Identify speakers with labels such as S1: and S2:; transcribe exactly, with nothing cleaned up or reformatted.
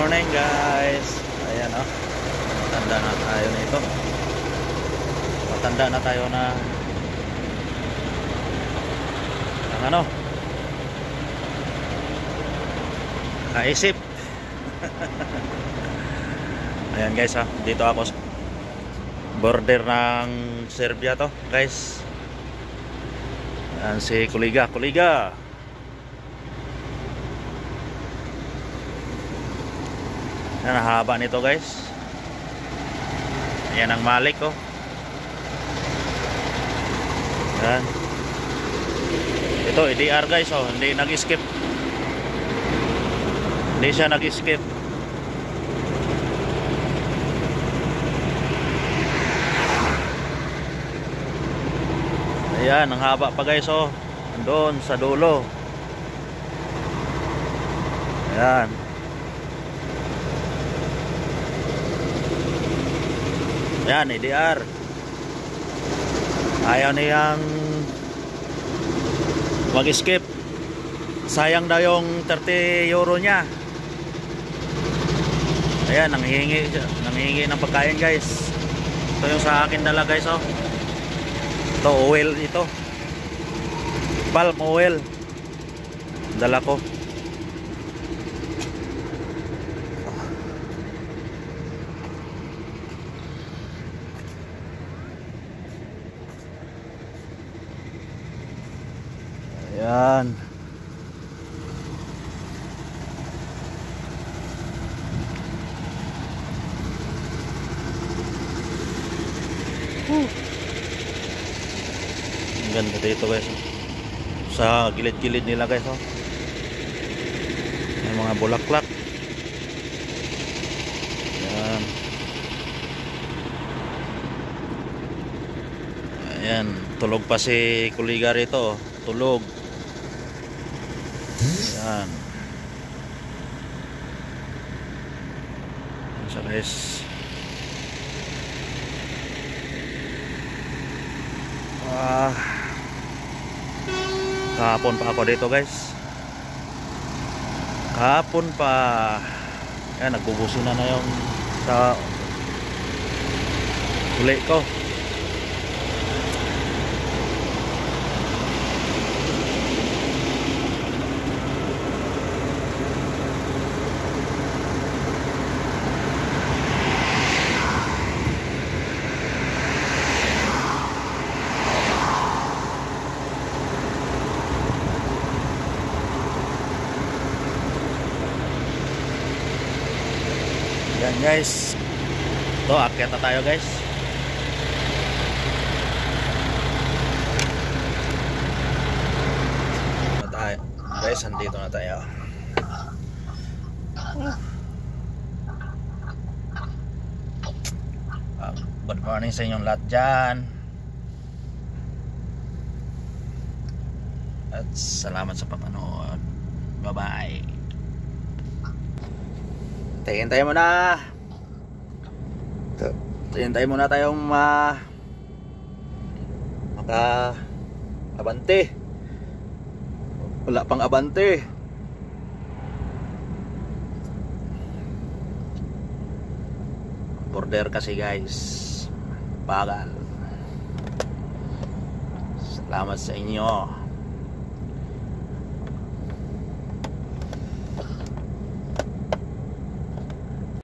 S1: morning guys. Ayan oh. Matanda na tayo nito. Matanda na tayo na ang ano? Kaisip. Ayan guys ha. Dito ako sa border ng Serbia to guys. Ayan si Kuliga. Kuliga. Yan ang haba nito guys. Ayan ang Malik oh. Yan. Ito E D R guys oh. Hindi nag-skip. Hindi siya nag-skip. Ayan ang haba pa guys oh. Andun sa dulo. Ayan. Yan, E D R. Ayaw niyang mag-skip. Sayang daw yung thirty euro niya. Ayan, nanghihingi, nanghihingi ng pagkain guys. Ito yung sa akin dala guys oh. Ito oil ito. Palm oil. Dala ko. Ayan. Uh. Ang ganda dito guys. Sa gilid-gilid nila guys oh. May mga bulaklak. Ayan. Ayan. Tulog pa si Kuliga rito oh. Tulog. Ayan. Ayan siya guys. Ah, kahapon pa ako dito guys. Kahapon pa. Ayan, nagbubusin na na yung sa uli ko. Yan guys. Ito, akyat na tayo guys. Na tayo. Guys, andito na tayo. Uh, good morning sa inyong lahat dyan. At salamat sa panonood. Bye bye. Hintay mo na. Hintay mo na tayong ma maka abante. Wala pang abante. Border kasi guys. Bagal. Salamat sa inyo.